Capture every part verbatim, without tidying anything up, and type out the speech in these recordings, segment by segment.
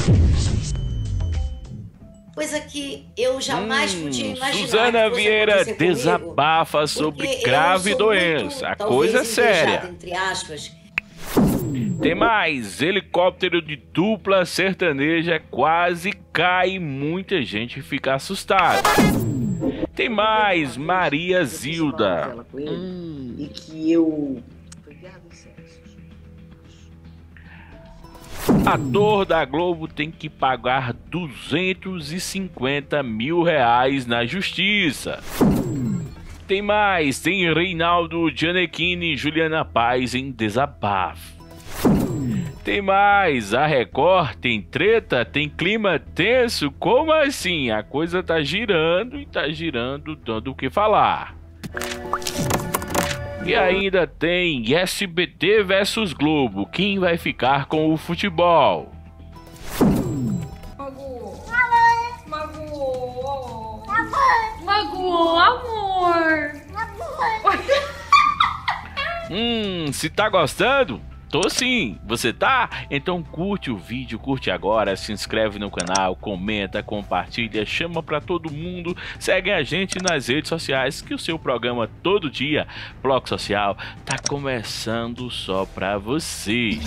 Coisa que eu jamais Hum, podia imaginar. Suzana que fosse Vieira acontecer comigo, desabafa sobre porque eu grave sou doença. muito, A talvez, coisa é séria. invejada, entre aspas. Tem mais, helicóptero de dupla sertaneja quase cai e muita gente fica assustada. Tem mais, Maria Zilda. Hum. E que eu... Ator da Globo tem que pagar duzentos e cinquenta mil reais na justiça. Tem mais, tem Reinaldo Gianecchini e Juliana Paz em desabafo. Tem mais, a Record tem treta, tem clima tenso, como assim? A coisa tá girando e tá girando, dando o que falar. E ainda tem S B T versus Globo, quem vai ficar com o futebol? Magu, Magu, Magu, amor. Hum, se tá gostando? Tô sim, você tá? Então curte o vídeo, curte agora, se inscreve no canal, comenta, compartilha, chama pra todo mundo, segue a gente nas redes sociais que o seu programa todo dia, Bloco Social, tá começando só pra você.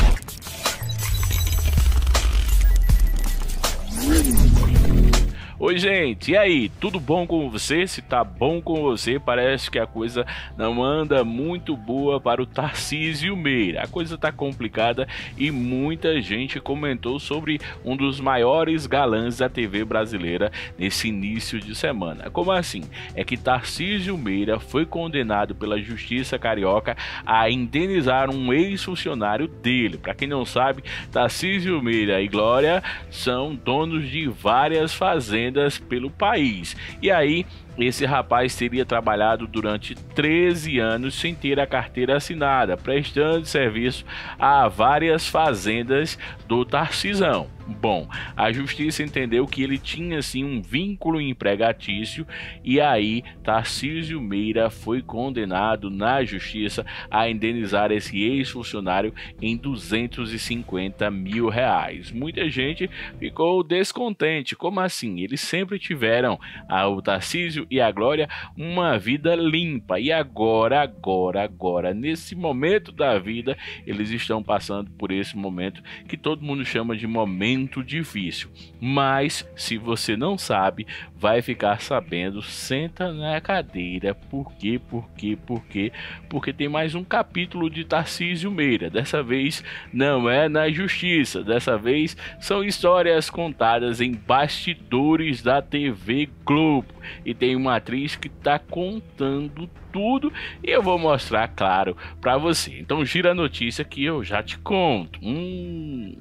Oi gente, e aí, tudo bom com você? Se tá bom com você, parece que a coisa não anda muito boa para o Tarcísio Meira. A coisa tá complicada e muita gente comentou sobre um dos maiores galãs da T V brasileira nesse início de semana. Como assim? É que Tarcísio Meira foi condenado pela Justiça Carioca a indenizar um ex-funcionário dele. Para quem não sabe, Tarcísio Meira e Glória são donos de várias fazendas pelo país. E aí, esse rapaz teria trabalhado durante treze anos sem ter a carteira assinada, prestando serviço a várias fazendas do Tarcisão. Bom, a justiça entendeu que ele tinha sim um vínculo empregatício e aí Tarcísio Meira foi condenado na justiça a indenizar esse ex-funcionário em duzentos e cinquenta mil reais. Muita gente ficou descontente. Como assim? Eles sempre tiveram, a, o Tarcísio e a Glória, uma vida limpa e agora, agora, agora, nesse momento da vida, eles estão passando por esse momento que todo mundo chama de momento difícil. Mas se você não sabe, vai ficar sabendo. Senta na cadeira. Por quê? Por quê? Por quê? Porque tem mais um capítulo de Tarcísio Meira. Dessa vez não é na justiça. Dessa vez são histórias contadas em bastidores da T V Globo. E tem uma atriz que está contando tudo e eu vou mostrar, claro, para você. Então gira a notícia que eu já te conto. Hum...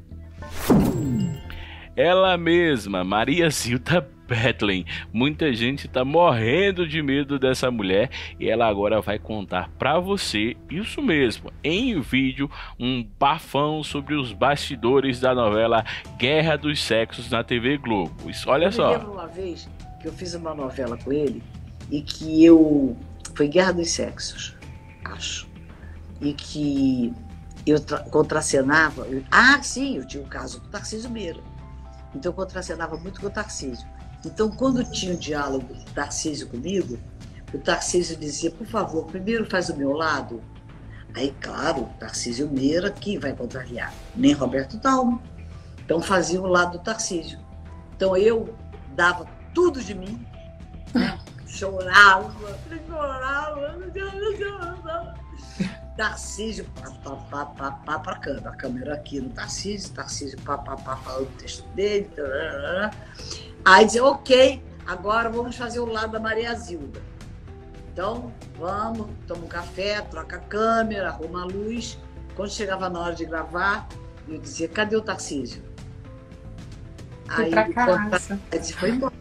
Ela mesma, Maria Zilda Bethlen. Muita gente tá morrendo de medo dessa mulher e ela agora vai contar pra você, isso mesmo, em vídeo, um bafão sobre os bastidores da novela Guerra dos Sexos na T V Globo. Isso, olha eu só. Eu lembro uma vez que eu fiz uma novela com ele e que eu... Foi Guerra dos Sexos, acho. E que eu contracenava... Eu... Ah, sim, eu tinha o caso do Tarcísio Meira. Então eu contracenava muito com o Tarcísio. Então quando tinha o diálogo do Tarcísio comigo, o Tarcísio dizia, por favor, primeiro faz o meu lado. Aí, claro, o Tarcísio Meira, quem vai contrariar? Nem Roberto Talma. Então fazia o lado do Tarcísio. Então eu dava tudo de mim, né? Chorava, chorava, chorava. Tarcísio, pá, pá, pá, pá, pá, pra câmera. A câmera aqui no Tarcísio, Tarcísio, pá, pá, pá, falando o texto dele. Tarará. Aí dizia, ok, agora vamos fazer o lado da Maria Zilda. Então, vamos, toma um café, troca a câmera, arruma a luz. Quando chegava na hora de gravar, eu dizia, cadê o Tarcísio? Fui Aí pra ele casa. Aí disse, foi embora.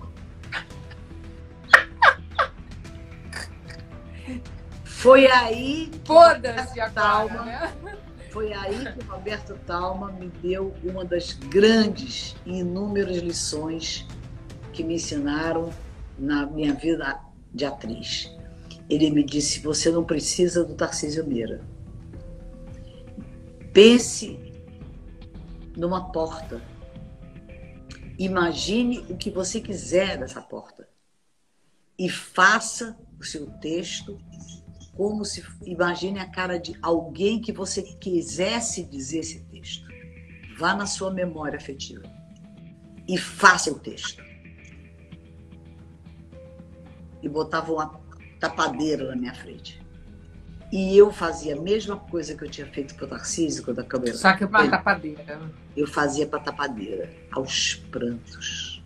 Foi aí que Foda-se Roberto agora, Talma, né? foi aí que o Roberto Talma me deu uma das grandes e inúmeras lições que me ensinaram na minha vida de atriz. Ele me disse, você não precisa do Tarcísio Meira. Pense numa porta Imagine o que você quiser dessa porta e faça o seu texto como se imagine a cara de alguém que você quisesse dizer esse texto. Vá na sua memória afetiva e faça o texto. E botava uma tapadeira na minha frente. E eu fazia a mesma coisa que eu tinha feito para o Tarcísio, quando a câmera... Só que para a tapadeira. Eu fazia para a tapadeira, aos prantos,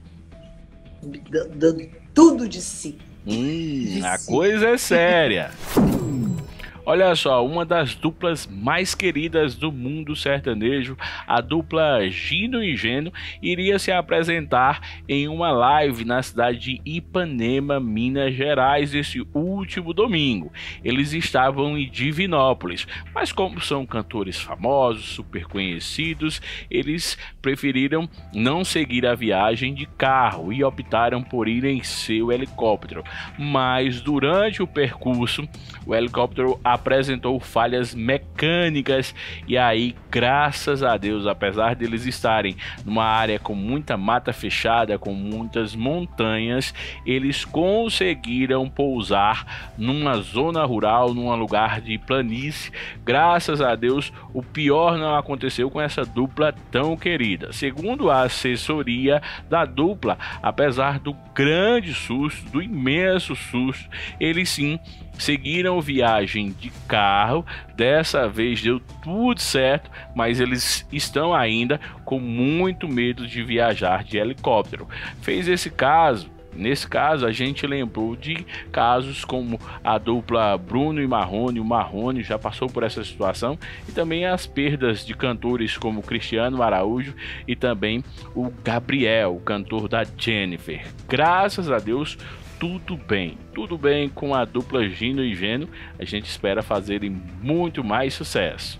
dando tudo de si. Hum, a coisa é séria. Olha só, uma das duplas mais queridas do mundo sertanejo, a dupla Gino e Geno, iria se apresentar em uma live na cidade de Ipanema, Minas Gerais, esse último domingo. Eles estavam em Divinópolis, mas como são cantores famosos, super conhecidos, eles preferiram não seguir a viagem de carro e optaram por ir em seu helicóptero. Mas durante o percurso, o helicóptero apresentou falhas mecânicas e aí, graças a Deus, apesar deles estarem numa área com muita mata fechada, com muitas montanhas, eles conseguiram pousar numa zona rural, num lugar de planície. Graças a Deus, o pior não aconteceu com essa dupla tão querida. Segundo a assessoria da dupla, apesar do grande susto, do imenso susto, eles sim seguiram viagem de carro. Dessa vez deu tudo certo, mas eles estão ainda com muito medo de viajar de helicóptero. Fez esse caso Nesse caso, a gente lembrou de casos como a dupla Bruno e Marrone. O Marrone já passou por essa situação, e também as perdas de cantores como Cristiano Araújo e também o Gabriel, o cantor da Jennifer. Graças a Deus, tudo bem, tudo bem com a dupla Gino e Geno. A gente espera fazerem muito mais sucesso.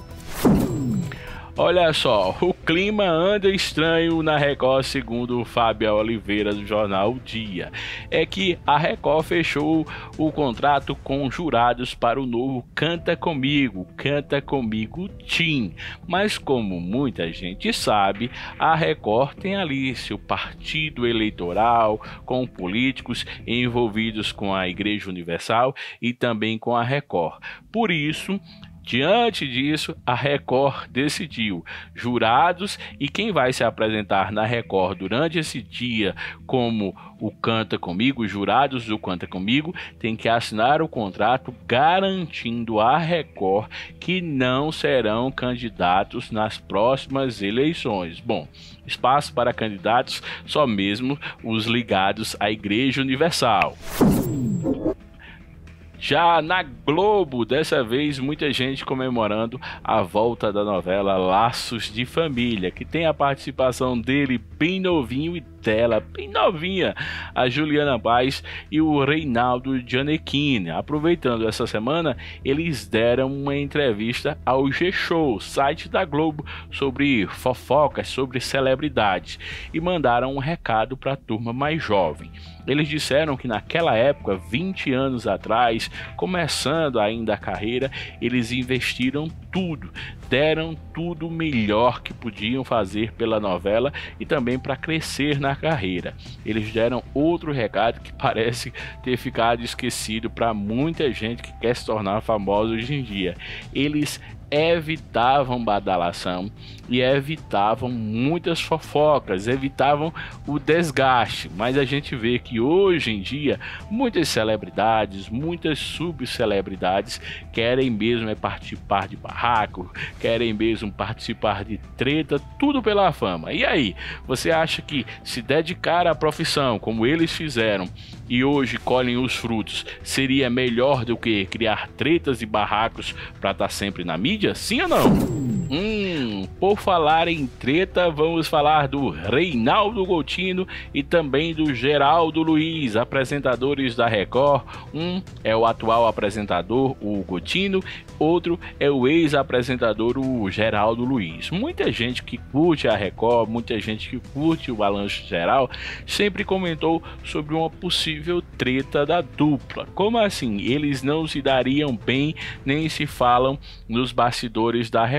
Olha só, o clima anda estranho na Record, segundo o Fábio Oliveira do jornal Dia. É que a Record fechou o contrato com jurados para o novo Canta Comigo, Canta Comigo Team. Mas como muita gente sabe, a Record tem ali seu partido eleitoral, com políticos envolvidos com a Igreja Universal e também com a Record. Por isso, diante disso, a Record decidiu jurados e quem vai se apresentar na Record durante esse dia como o Canta Comigo, os jurados do Canta Comigo, tem que assinar o contrato garantindo à Record que não serão candidatos nas próximas eleições. Bom, espaço para candidatos só mesmo os ligados à Igreja Universal. Já na Globo, dessa vez, muita gente comemorando a volta da novela Laços de Família, que tem a participação dele bem novinho e dela bem novinha, a Juliana Paz e o Reinaldo Gianecchini. Aproveitando essa semana, eles deram uma entrevista ao G-Show, site da Globo, sobre fofocas, sobre celebridades, e mandaram um recado para a turma mais jovem. Eles disseram que naquela época, vinte anos atrás, começando ainda a carreira, eles investiram tudo, deram tudo o melhor que podiam fazer pela novela e também para crescer na carreira. Eles deram outro recado que parece ter ficado esquecido para muita gente que quer se tornar famosa hoje em dia. Eles evitavam badalação e evitavam muitas fofocas, evitavam o desgaste, mas a gente vê que hoje em dia muitas celebridades, muitas subcelebridades querem mesmo é participar de barraco, querem mesmo participar de treta, tudo pela fama. E aí, você acha que se dedicar à profissão como eles fizeram e hoje colhem os frutos seria melhor do que criar tretas e barracos para estar sempre na mídia? Sim ou não? Hum, por falar em treta, vamos falar do Reinaldo Gotino e também do Geraldo Luiz, apresentadores da Record. Um é o atual apresentador, o Gotino, outro é o ex-apresentador, o Geraldo Luiz. Muita gente que curte a Record, muita gente que curte o Balanço Geral, sempre comentou sobre uma possível treta da dupla. Como assim? Eles não se dariam bem, nem se falam nos bastidores da Record.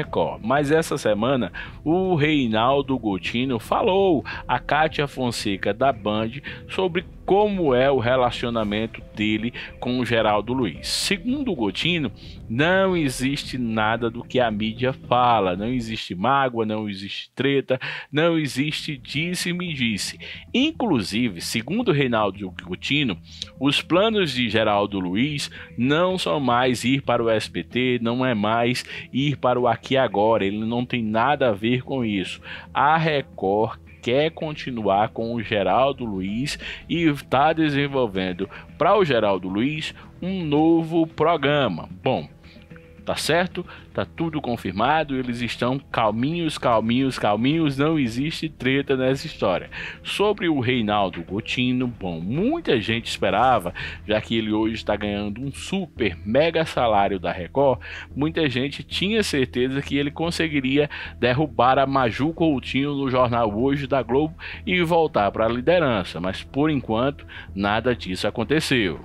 Mas essa semana o Reinaldo Gotino falou a Kátia Fonseca da Band sobre como é o relacionamento dele com o Geraldo Luiz. Segundo o Gotino, não existe nada do que a mídia fala, não existe mágoa, não existe treta, não existe disse-me-disse. Inclusive, segundo o Reinaldo Gotino, os planos de Geraldo Luiz não são mais ir para o S B T, não é mais ir para o Aqui Agora, ele não tem nada a ver com isso. A Record quer continuar com o Geraldo Luiz e está desenvolvendo para o Geraldo Luiz um novo programa. Bom, tá certo? Tá tudo confirmado, eles estão calminhos, calminhos, calminhos, não existe treta nessa história. Sobre o Reinaldo Gotino, bom, muita gente esperava, já que ele hoje está ganhando um super mega salário da Record, muita gente tinha certeza que ele conseguiria derrubar a Maju Coutinho no Jornal Hoje da Globo e voltar para a liderança, mas por enquanto nada disso aconteceu.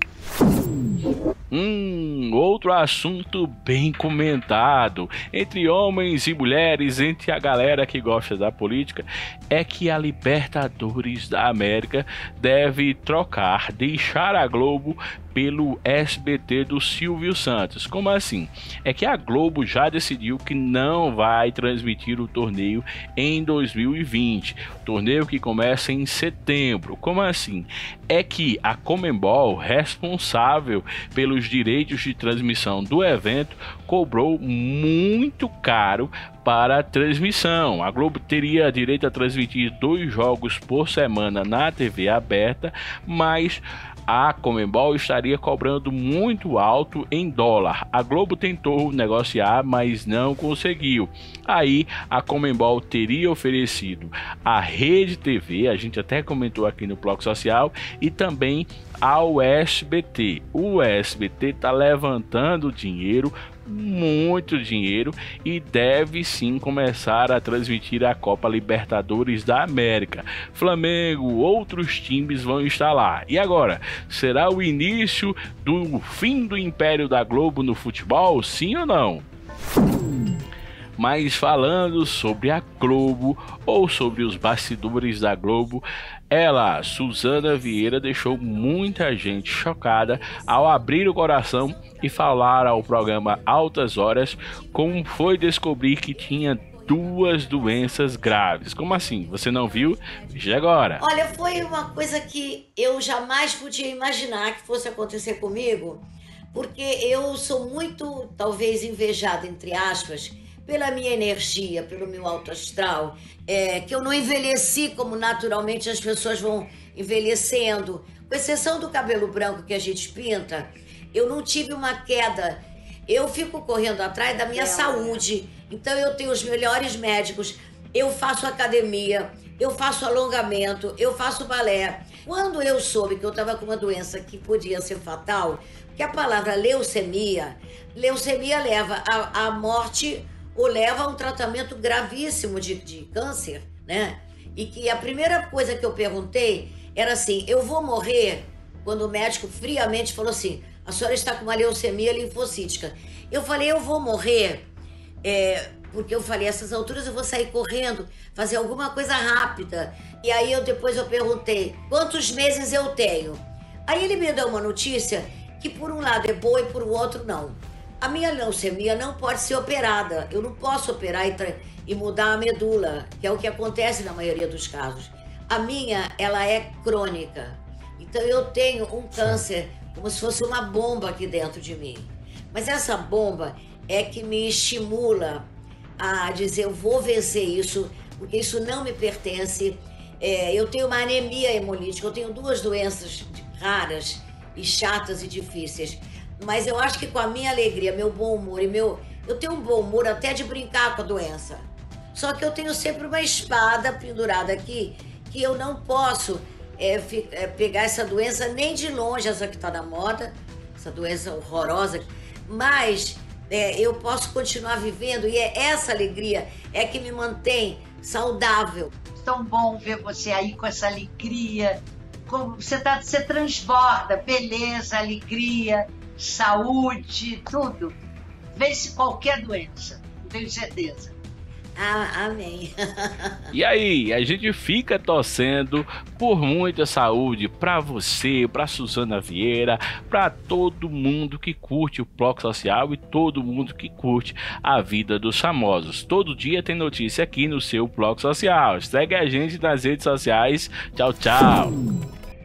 Hum, outro assunto bem comentado entre homens e mulheres, entre a galera que gosta da política, é que a Libertadores da América deve trocar, deixar a Globo pelo S B T do Silvio Santos. Como assim? É que a Globo já decidiu que não vai transmitir o torneio em dois mil e vinte, torneio que começa em setembro. Como assim? É que a Conmebol, responsável pelos direitos de transmissão do evento, cobrou muito caro para a transmissão. A Globo teria direito a transmitir dois jogos por semana na T V aberta, mas a Conmebol estaria cobrando muito alto em dólar. A Globo tentou negociar, mas não conseguiu. Aí a Conmebol teria oferecido a Rede T V, a gente até comentou aqui no Bloco Social, e também ao S B T. O S B T está levantando dinheiro, muito dinheiro, e deve sim começar a transmitir a Copa Libertadores da América. Flamengo, outros times vão estar lá. E agora, será o início do fim do império da Globo no futebol? Sim ou não? Mas falando sobre a Globo ou sobre os bastidores da Globo, ela, Suzana Vieira, deixou muita gente chocada ao abrir o coração e falar ao programa Altas Horas como foi descobrir que tinha duas doenças graves. Como assim? Você não viu? Veja agora. Olha, foi uma coisa que eu jamais podia imaginar que fosse acontecer comigo, porque eu sou muito, talvez, invejada, entre aspas, pela minha energia, pelo meu alto astral, é, que eu não envelheci como naturalmente as pessoas vão envelhecendo. Com exceção do cabelo branco que a gente pinta, eu não tive uma queda. Eu fico correndo atrás da minha é, saúde. Então eu tenho os melhores médicos, eu faço academia, eu faço alongamento, eu faço balé. Quando eu soube que eu estava com uma doença que podia ser fatal, que a palavra leucemia, leucemia leva à, à morte ou leva a um tratamento gravíssimo de, de câncer, né? E que a primeira coisa que eu perguntei era assim, eu vou morrer? Quando o médico friamente falou assim, a senhora está com uma leucemia linfocítica. Eu falei, eu vou morrer? É, porque eu falei, essas alturas eu vou sair correndo, fazer alguma coisa rápida. E aí eu depois eu perguntei, quantos meses eu tenho? Aí ele me deu uma notícia que por um lado é boa e por outro não. A minha leucemia não pode ser operada. Eu não posso operar e, e mudar a medula, que é o que acontece na maioria dos casos. A minha, ela é crônica. Então eu tenho um câncer como se fosse uma bomba aqui dentro de mim. Mas essa bomba é que me estimula a dizer, eu vou vencer isso, porque isso não me pertence. É, eu tenho uma anemia hemolítica, eu tenho duas doenças raras e chatas e difíceis. Mas eu acho que com a minha alegria, meu bom humor e meu... Eu tenho um bom humor até de brincar com a doença. Só que eu tenho sempre uma espada pendurada aqui, que eu não posso é, é, pegar essa doença nem de longe, essa que está na moda, essa doença horrorosa. Mas é, eu posso continuar vivendo e é essa alegria é que me mantém saudável. Tão bom ver você aí com essa alegria. Como você, tá, você transborda beleza, alegria, saúde, tudo. Vence qualquer doença. tenho certeza. Ah, amém. E aí, a gente fica torcendo por muita saúde para você, para Suzana Vieira, para todo mundo que curte o Bloco Social e todo mundo que curte a vida dos famosos. Todo dia tem notícia aqui no seu Bloco Social. Segue a gente nas redes sociais. Tchau, tchau.